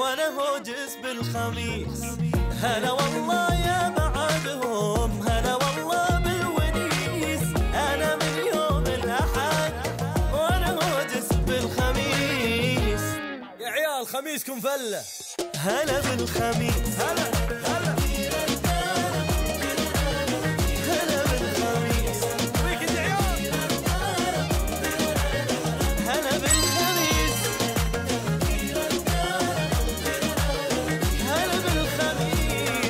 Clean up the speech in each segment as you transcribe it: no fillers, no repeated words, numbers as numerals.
وانا هوجس بالخميس. هلا والله يا بعدهم، هلا والله بالونيس. انا من يوم الاحد وانا هوجس بالخميس. يا عيال خميسكم فله. هلا بالخميس، هلا هلا هلا بالخميس. ويكند يا عيال. هلا بالخميس، هلا بالخميس.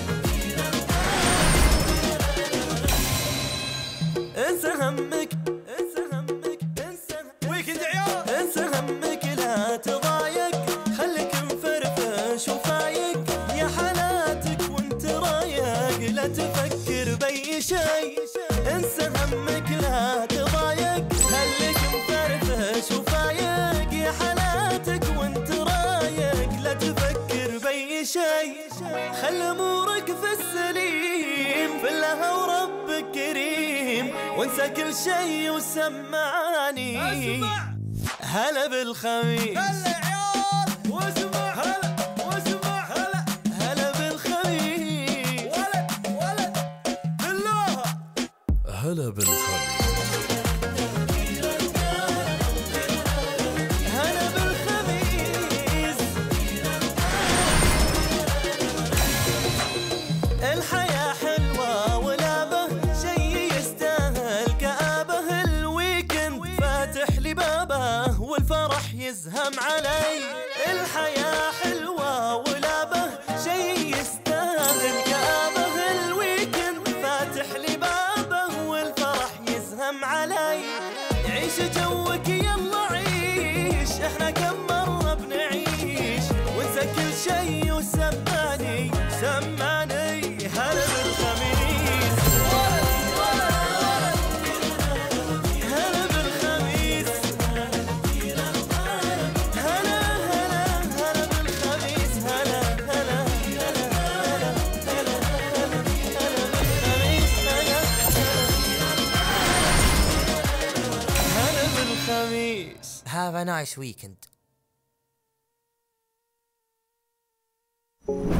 انسى همك، انسى همك، انسى ويكند يا عيال. انسى همك لا تضايق، خليك مفرفش وفايق يا حالاتك وانت رايق. لا تفكر بأي شيء، انسى همك لا تضايق، خليك مفرفش وفايق يا حالاتك وانت رايق. لا تفكر بأي شيء، خل امورك في السليم، في الله وربك كريم، وانسى كل شيء وسمعني. اسمع هلا بالخميس، هلا يا عيال. واسمع هلا، واسمع هلا. هلا بالخميس، ولد ولد بالله. هلا بالخميس. هلا بالخميس. الحياة حلوة ولابه شي يستاهل كآبه. الويكند فاتح لي بابه والفرح يزهم علي. الحياة حلوة ولابه شي يستاهل كآبه. الويكند فاتح لي بابه والفرح يزهم علي. عيش جوك يلا عيش، احنا كم مرة بنعيش، وانسى كل شي وسمعني سمعني. هلا بالخميس، هلا بالخميس، هلا هلا هلا بالخميس. هلا هلا هلا هلا هلا هلا بالخميس. هلا بالخميس. Have a nice weekend.